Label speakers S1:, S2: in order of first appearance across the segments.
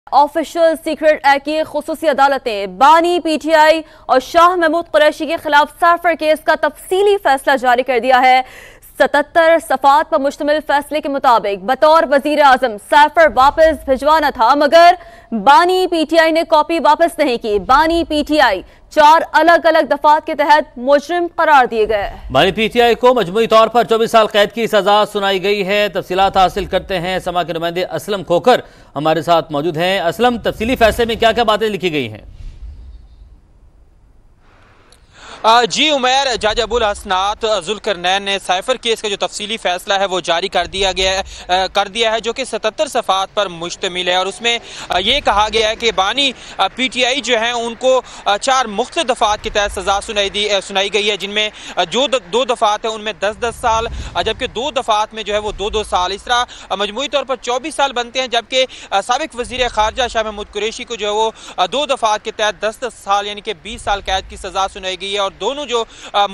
S1: Official secret act की खुसूसी अदालतें बानी पीटीआई और शाह महमूद कुरैशी के खिलाफ साइफर केस का तफसीली फैसला जारी कर दिया है। 77 सफ़ात पर मुश्तमिल फैसले के मुताबिक बतौर वजीर आजम साइफर वापस भिजवाना था, मगर बानी पीटीआई ने कॉपी वापस नहीं की। बानी पीटीआई 4 अलग अलग दफात के तहत मुजरिम करार दिए गए।
S2: बानी पीटीआई को मजमूई तौर पर 24 साल कैद की सजा सुनाई गई है। तफसीलात हासिल करते हैं, समा के नुमाइंदे असलम खोकर हमारे साथ मौजूद हैं। असलम, तफसीली फैसले में क्या क्या बातें लिखी गई हैं?
S3: जी उमैर, जज अबुल हसनात जुल्करनैन ने साइफर केस का जो तफसीली फैसला है वो जारी कर दिया है, जो कि 77 सफ़ात पर मुश्तमिल है। और उसमें ये कहा गया है कि बानी पीटीआई जो है उनको 4 मुख्तलिफ दफ़ात के तहत सज़ा सुनाई गई है, जिनमें जो 2 दफ़ात है उनमें 10-10 साल, जबकि 2 दफ़ात में जो है वो 2-2 साल। इस तरह मजमूई तौर पर 24 साल बनते हैं, जबकि साबिक वज़ीर ख़ारजा शाह महमूद कुरैशी को जो है वो 2 दफ़ात के तहत 10-10 साल यानी कि 20 साल कैद की सज़ा सुनाई गई है। और दोनों जो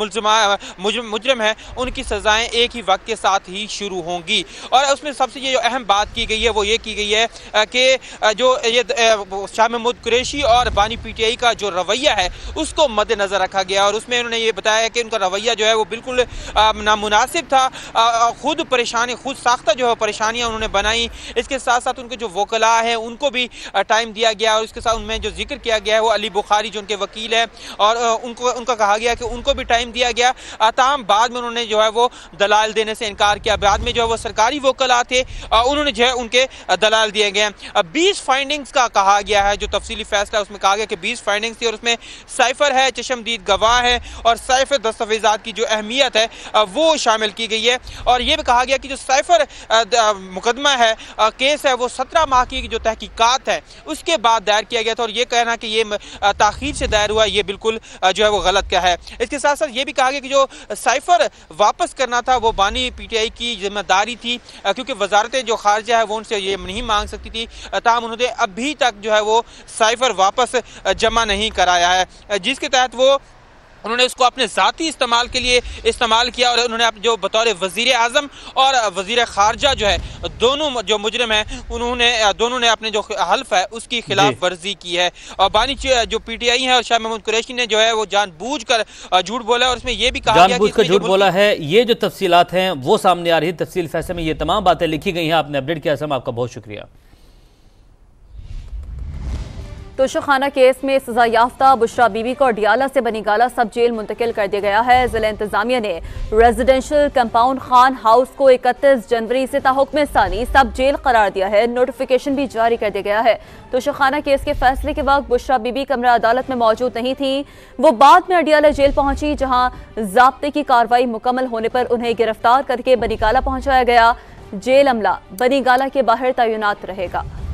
S3: मुजरिम हैं उनकी सजाएं एक ही वक्त के साथ ही शुरू होंगी। और उसमें सबसे ये जो अहम बात की गई है वो ये की गई है कि जो ये शाह महमूद कुरैशी और बानी पीटीआई का जो रवैया है उसको मद्देनजर रखा गया। और उसमें उन्होंने ये बताया कि उनका रवैया जो है वो बिल्कुल नामुनासिब था। खुद साख्ता जो है परेशानियां उन्होंने बनाई। इसके साथ साथ उनके जो वकला हैं उनको भी टाइम दिया गया। और उसके साथ उनमें जो जिक्र किया गया है वो अली बुखारी जो उनके वकील है, और उनका कहा गया कि उनको भी टाइम दिया गया। ताहम बाद में उन्होंने जो है वो दलाल देने से इनकार किया। बाद में जो है वो सरकारी वकला थे, उन्होंने जो है उनके दलाल दिए गए। 20 फाइंडिंग्स का कहा गया है, जो तफसीली फैसला उसमें कहा गया कि 20 फाइंडिंग्स थी, और उसमें साइफर है, चशमदीद गवाह है, और साइफर दस्तावेजात की जो अहमियत है वो शामिल की गई है। और ये भी कहा गया कि जो साइफर मुकदमा है, केस है, वो 17 माह की जो तहकीकात है उसके बाद दायर किया गया था। और ये कहना कि ये ताखीर से दायर हुआ, ये बिल्कुल जो है वो गलत क्या है। इसके साथ साथ ये भी कहा गया कि जो साइफर वापस करना था वो बानी पीटीआई की जिम्मेदारी थी, क्योंकि वजारत जो खारजा है वो उनसे ये नहीं मांग सकती थी। ताहम उन्होंने अभी तक जो है वो साइफर वापस जमा नहीं कराया है, जिसके तहत वो उन्होंने उसको अपने ज़ाती इस्तेमाल के लिए इस्तेमाल किया। और उन्होंने जो बतौर वज़ीर आज़म और वज़ीर ख़ारजा जो है दोनों जो मुजरिम हैं दोनों ने अपने जो हल्फ है उसकी खिलाफ वर्जी की है। और बानी जो पीटीआई है और शाह महमूद कुरैशी ने जो है वो जानबूझकर झूठ बोला। और इसमें यह भी कहा गया कि
S2: झूठ बोला है। ये जो तफसीलात हैं वो सामने आ रही है। तफसील फैसले में ये तमाम बातें लिखी गई हैं। आपने अपडेट किया, असम आपका बहुत शुक्रिया।
S1: तोशाखाना केस में सजा याफ्ता बुशरा बीबी को डियाला से बनीगाला सब जेल मुंतकिल कर दिया गया है। जिला इंतजामिया ने रेजिडेंशियल कंपाउंड खान हाउस को 31 जनवरी से ताहुक्म सानी सब जेल करार दिया है। नोटिफिकेशन भी जारी कर दिया गया है। तोशाखाना केस के फैसले के वक्त बुशरा बीबी कमरा अदालत में मौजूद नहीं थी। वो बाद में अडियाला जेल पहुंची, जहां ज़ाब्ते की कार्रवाई मुकम्मल होने पर उन्हें गिरफ्तार करके बनीगाला पहुंचाया गया। जेल अमला बनीगाला के बाहर तैनात रहेगा।